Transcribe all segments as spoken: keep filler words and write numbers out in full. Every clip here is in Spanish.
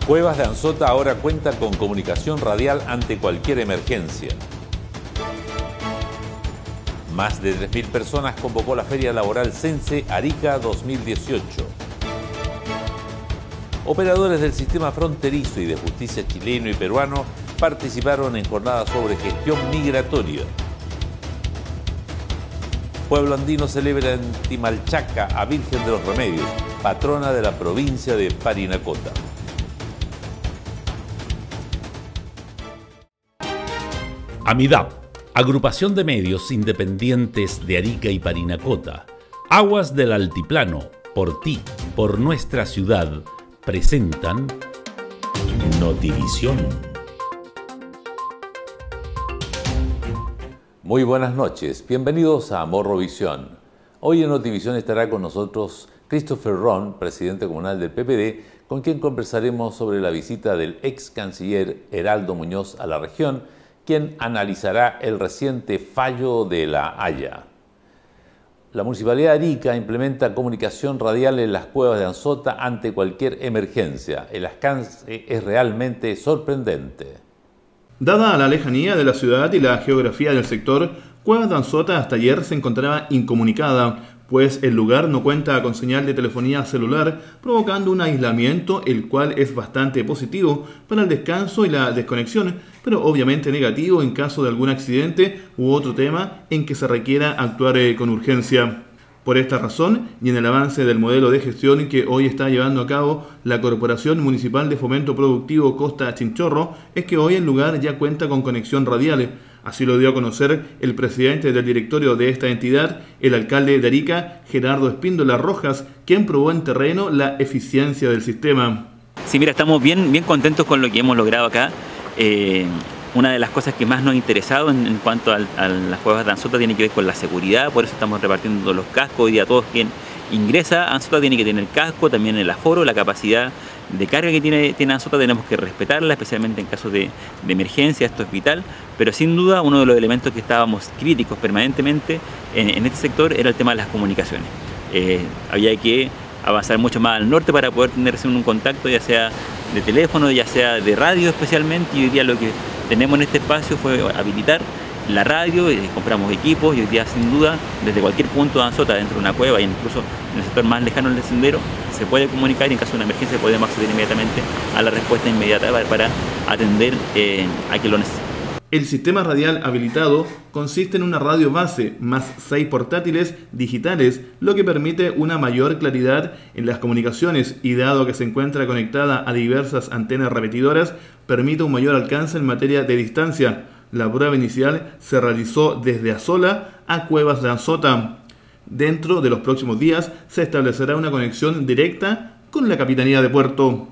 Cuevas de Anzota ahora cuenta con comunicación radial ante cualquier emergencia. Más de tres mil personas convocó la Feria Laboral Sense Arica dos mil dieciocho. Operadores del sistema fronterizo y de justicia chileno y peruano participaron en jornadas sobre gestión migratoria. Pueblo andino celebra en Timalchaca a Virgen de los Remedios, patrona de la provincia de Parinacota. AMIDAP, Agrupación de Medios Independientes de Arica y Parinacota. Aguas del Altiplano, por ti, por nuestra ciudad, presentan Notivisión. Muy buenas noches, bienvenidos a Morrovisión. Hoy en Notivisión estará con nosotros Christopher Ron, presidente comunal del P P D, con quien conversaremos sobre la visita del ex canciller Heraldo Muñoz a la región, quien analizará el reciente fallo de La Haya. La Municipalidad de Arica implementa comunicación radial en las cuevas de Anzota ante cualquier emergencia. El alcance es realmente sorprendente. Dada la lejanía de la ciudad y la geografía del sector, Cuevas de Anzota hasta ayer se encontraba incomunicada, pues el lugar no cuenta con señal de telefonía celular, provocando un aislamiento, el cual es bastante positivo para el descanso y la desconexión, pero obviamente negativo en caso de algún accidente u otro tema en que se requiera actuar eh, con urgencia. Por esta razón, y en el avance del modelo de gestión que hoy está llevando a cabo la Corporación Municipal de Fomento Productivo Costa Chinchorro, es que hoy el lugar ya cuenta con conexión radial. Así lo dio a conocer el presidente del directorio de esta entidad, el alcalde de Arica, Gerardo Espíndola Rojas, quien probó en terreno la eficiencia del sistema. Sí, mira, estamos bien, bien contentos con lo que hemos logrado acá. Eh, una de las cosas que más nos ha interesado en, en cuanto a, a las cuevas de Anzota tiene que ver con la seguridad, por eso estamos repartiendo los cascos. Hoy día todos quien ingresa a Anzota tiene que tener casco, también el aforo, la capacidad de carga que tiene, tiene Anzota tenemos que respetarla, especialmente en casos de, de emergencia, esto es vital, pero sin duda uno de los elementos que estábamos críticos permanentemente en, en este sector era el tema de las comunicaciones. Eh, había que avanzar mucho más al norte para poder tener un contacto, ya sea de teléfono, ya sea de radio especialmente, y hoy día lo que tenemos en este espacio fue habilitar la radio, eh, compramos equipos y hoy día sin duda desde cualquier punto de Anzota, dentro de una cueva e incluso en el sector más lejano del sendero, se puede comunicar y en caso de una emergencia podemos acceder inmediatamente a la respuesta inmediata para, para atender eh, a quien lo necesite. El sistema radial habilitado consiste en una radio base más seis portátiles digitales, lo que permite una mayor claridad en las comunicaciones y dado que se encuentra conectada a diversas antenas repetidoras, permite un mayor alcance en materia de distancia. La prueba inicial se realizó desde Azola a Cuevas de Anzota. Dentro de los próximos días se establecerá una conexión directa con la Capitanía de Puerto.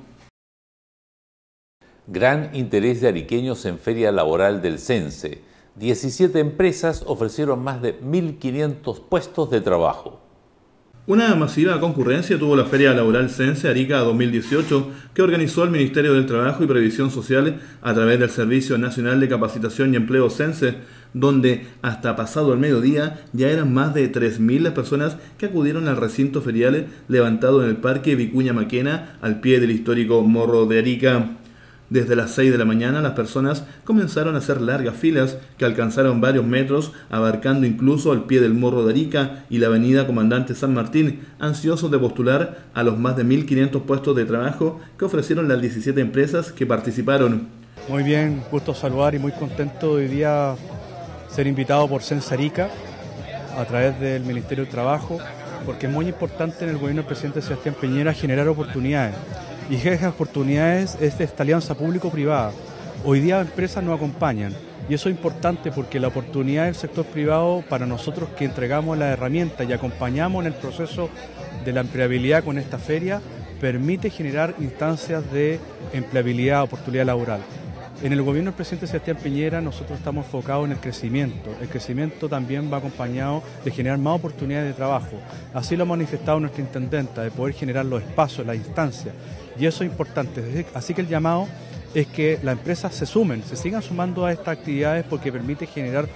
Gran interés de ariqueños en Feria Laboral del Sense. diecisiete empresas ofrecieron más de mil quinientos puestos de trabajo. Una masiva concurrencia tuvo la Feria Laboral Sense Arica dos mil dieciocho, que organizó el Ministerio del Trabajo y Previsión Social a través del Servicio Nacional de Capacitación y Empleo Sense, donde hasta pasado el mediodía ya eran más de tres mil las personas que acudieron al recinto ferial levantado en el Parque Vicuña Maquena, al pie del histórico Morro de Arica. Desde las seis de la mañana las personas comenzaron a hacer largas filas que alcanzaron varios metros, abarcando incluso al pie del Morro de Arica y la avenida Comandante San Martín, ansiosos de postular a los más de mil quinientos puestos de trabajo que ofrecieron las diecisiete empresas que participaron. Muy bien, gusto saludar y muy contento hoy día ser invitado por Sense Arica a través del Ministerio del Trabajo, porque es muy importante en el gobierno del presidente Sebastián Piñera generar oportunidades. Y esas oportunidades es esta alianza público-privada. Hoy día empresas nos acompañan y eso es importante porque la oportunidad del sector privado para nosotros que entregamos las herramientas y acompañamos en el proceso de la empleabilidad con esta feria permite generar instancias de empleabilidad, oportunidad laboral. En el gobierno del presidente Sebastián Piñera nosotros estamos enfocados en el crecimiento. El crecimiento también va acompañado de generar más oportunidades de trabajo. Así lo ha manifestado nuestra intendenta, de poder generar los espacios, las instancias. Y eso es importante. Así que el llamado es que las empresas se sumen, se sigan sumando a estas actividades porque permite generar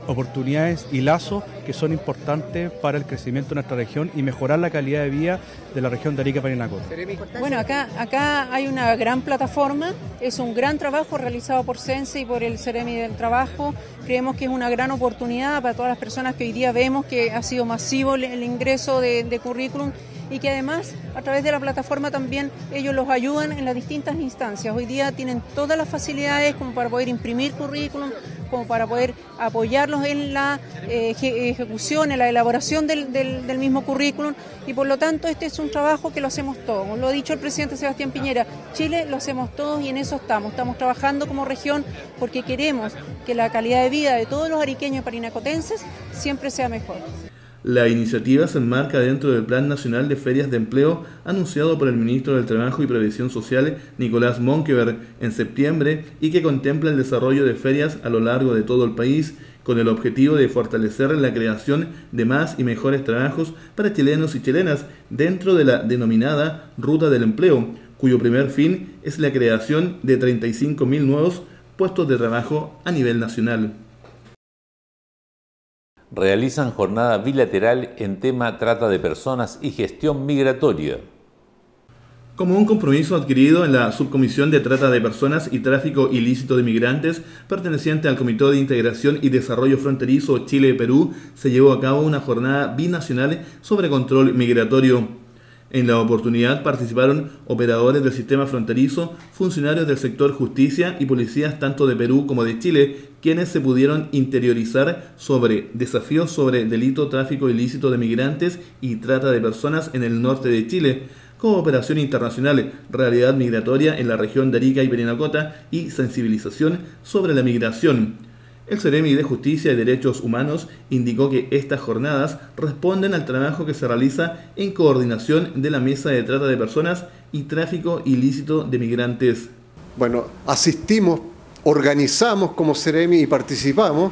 oportunidades y lazos que son importantes para el crecimiento de nuestra región y mejorar la calidad de vida de la región de Arica y Parinacota. Bueno, acá, acá hay una gran plataforma, es un gran trabajo realizado por Sense y por el Ceremi del Trabajo. Creemos que es una gran oportunidad para todas las personas que hoy día vemos que ha sido masivo el, el ingreso de, de currículum y que además a través de la plataforma también ellos los ayudan en las distintas instancias. Hoy día tienen todas las facilidades como para poder imprimir currículum, como para poder apoyarlos en la eh, ejecución, en la elaboración del, del, del mismo currículum y por lo tanto este es un trabajo que lo hacemos todos. Lo ha dicho el presidente Sebastián Piñera, Chile lo hacemos todos y en eso estamos. Estamos trabajando como región porque queremos que la calidad de vida de todos los ariqueños y parinacotenses siempre sea mejor. La iniciativa se enmarca dentro del Plan Nacional de Ferias de Empleo anunciado por el ministro del Trabajo y Previsión Social, Nicolás Monkeberg, en septiembre y que contempla el desarrollo de ferias a lo largo de todo el país con el objetivo de fortalecer la creación de más y mejores trabajos para chilenos y chilenas dentro de la denominada Ruta del Empleo, cuyo primer fin es la creación de treinta y cinco mil nuevos puestos de trabajo a nivel nacional. Realizan jornada bilateral en tema trata de personas y gestión migratoria. Como un compromiso adquirido en la Subcomisión de Trata de Personas y Tráfico Ilícito de Migrantes, perteneciente al Comité de Integración y Desarrollo Fronterizo Chile-Perú, se llevó a cabo una jornada binacional sobre control migratorio. En la oportunidad participaron operadores del sistema fronterizo, funcionarios del sector justicia y policías tanto de Perú como de Chile, quienes se pudieron interiorizar sobre desafíos sobre delito, tráfico ilícito de migrantes y trata de personas en el norte de Chile, cooperación internacional, realidad migratoria en la región de Arica y Parinacota y sensibilización sobre la migración. El Ceremi de Justicia y Derechos Humanos indicó que estas jornadas responden al trabajo que se realiza en coordinación de la Mesa de Trata de Personas y Tráfico Ilícito de Migrantes. Bueno, asistimos, organizamos como Ceremi y participamos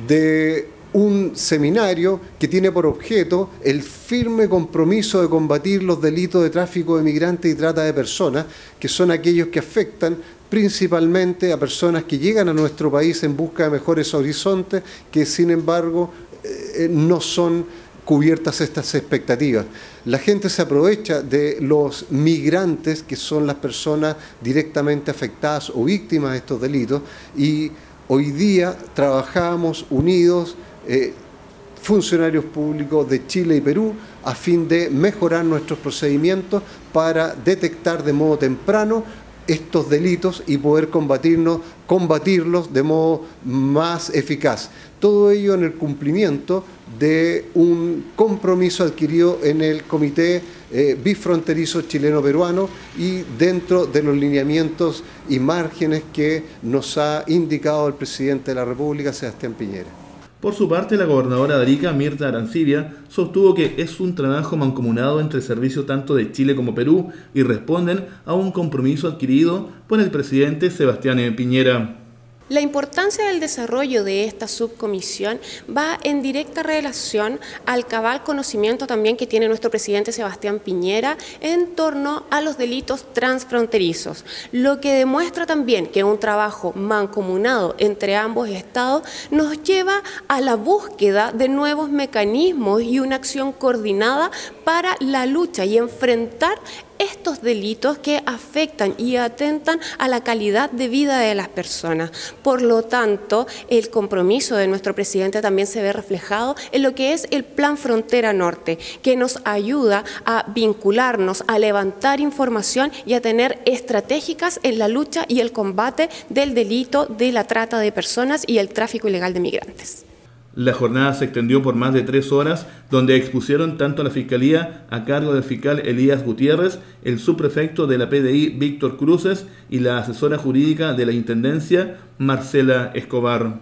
de un seminario que tiene por objeto el firme compromiso de combatir los delitos de tráfico de migrantes y trata de personas, que son aquellos que afectan principalmente a personas que llegan a nuestro país en busca de mejores horizontes, que sin embargo eh, no son cubiertas estas expectativas. La gente se aprovecha de los migrantes, que son las personas directamente afectadas o víctimas de estos delitos, y hoy día trabajamos unidos, eh, funcionarios públicos de Chile y Perú, a fin de mejorar nuestros procedimientos para detectar de modo temprano estos delitos y poder combatirnos, combatirlos de modo más eficaz. Todo ello en el cumplimiento de un compromiso adquirido en el Comité eh, Bifronterizo Chileno-Peruano y dentro de los lineamientos y márgenes que nos ha indicado el presidente de la República, Sebastián Piñera. Por su parte, la gobernadora de Arica, Mirta Arancibia, sostuvo que es un trabajo mancomunado entre servicios tanto de Chile como Perú y responden a un compromiso adquirido por el presidente Sebastián Piñera. La importancia del desarrollo de esta subcomisión va en directa relación al cabal conocimiento también que tiene nuestro presidente Sebastián Piñera en torno a los delitos transfronterizos, lo que demuestra también que un trabajo mancomunado entre ambos estados nos lleva a la búsqueda de nuevos mecanismos y una acción coordinada para la lucha y enfrentar estos delitos que afectan y atentan a la calidad de vida de las personas. Por lo tanto, el compromiso de nuestro presidente también se ve reflejado en lo que es el Plan Frontera Norte, que nos ayuda a vincularnos, a levantar información y a tener estratégicas en la lucha y el combate del delito de la trata de personas y el tráfico ilegal de migrantes. La jornada se extendió por más de tres horas, donde expusieron tanto a la Fiscalía, a cargo del fiscal Elías Gutiérrez, el subprefecto de la P D I, Víctor Cruces, y la asesora jurídica de la Intendencia, Marcela Escobar.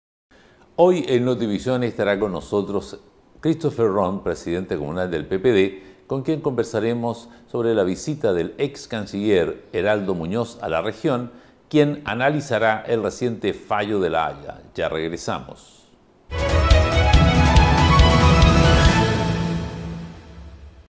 Hoy en Notivisión estará con nosotros Christopher Ron, presidente comunal del P P D, con quien conversaremos sobre la visita del ex canciller Heraldo Muñoz a la región, quien analizará el reciente fallo de La Haya. Ya regresamos.